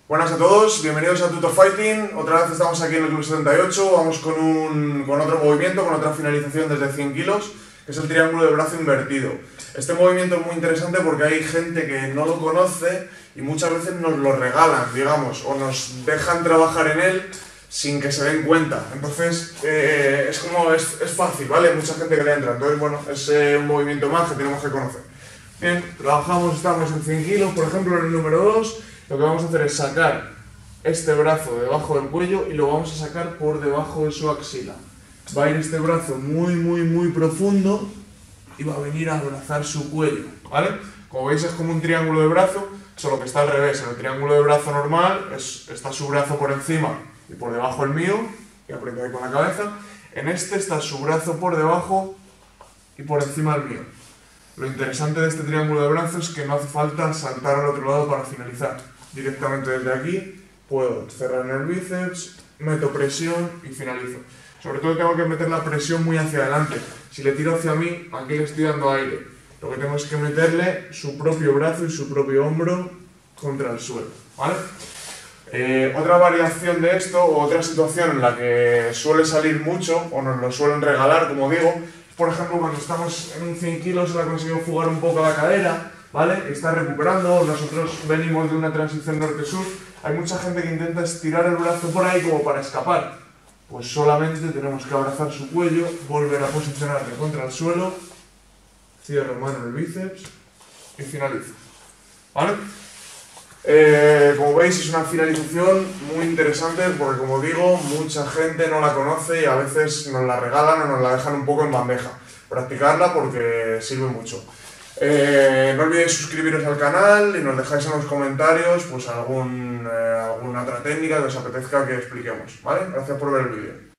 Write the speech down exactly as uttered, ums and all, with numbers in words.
Buenas a todos, bienvenidos a Tutor Fighting. Otra vez estamos aquí en el Club setenta y ocho. Vamos con, un, con otro movimiento, con otra finalización desde cien kilos, que es el triángulo de brazo invertido. Este movimiento es muy interesante porque hay gente que no lo conoce y muchas veces nos lo regalan, digamos, o nos dejan trabajar en él sin que se den cuenta. Entonces, eh, es como, es, es fácil, ¿vale? Hay mucha gente que le entra. Entonces, bueno, es eh, un movimiento más que tenemos que conocer. Bien, trabajamos, estamos en cien kilos, por ejemplo, en el número dos. Lo que vamos a hacer es sacar este brazo debajo del cuello y lo vamos a sacar por debajo de su axila. Va a ir este brazo muy, muy, muy profundo y va a venir a abrazar su cuello, ¿vale? Como veis es como un triángulo de brazo, solo que está al revés. En el triángulo de brazo normal es, está su brazo por encima y por debajo el mío, y aprieta ahí con la cabeza. En este está su brazo por debajo y por encima el mío. Lo interesante de este triángulo de brazo es que no hace falta saltar al otro lado para finalizar. Directamente desde aquí puedo cerrar en el bíceps, meto presión y finalizo. Sobre todo tengo que meter la presión muy hacia adelante. Si le tiro hacia mí, aquí le estoy dando aire. Lo que tengo es que meterle su propio brazo y su propio hombro contra el suelo, ¿vale? Eh, otra variación de esto, o otra situación en la que suele salir mucho, o nos lo suelen regalar, como digo, por ejemplo, cuando estamos en un cien kilos se la conseguimos jugar un poco la cadera, ¿vale? Está recuperando, nosotros venimos de una transición norte-sur, hay mucha gente que intenta estirar el brazo por ahí como para escapar. Pues solamente tenemos que abrazar su cuello, volver a posicionarle contra el suelo, cierro mano en el bíceps y finalizo, ¿vale? Eh, como veis es una finalización muy interesante porque, como digo, mucha gente no la conoce y a veces nos la regalan o nos la dejan un poco en bandeja. Practicarla porque sirve mucho. Eh, no olvidéis suscribiros al canal y nos dejáis en los comentarios pues algún, eh, alguna otra técnica que os apetezca que expliquemos, ¿vale? Gracias por ver el vídeo.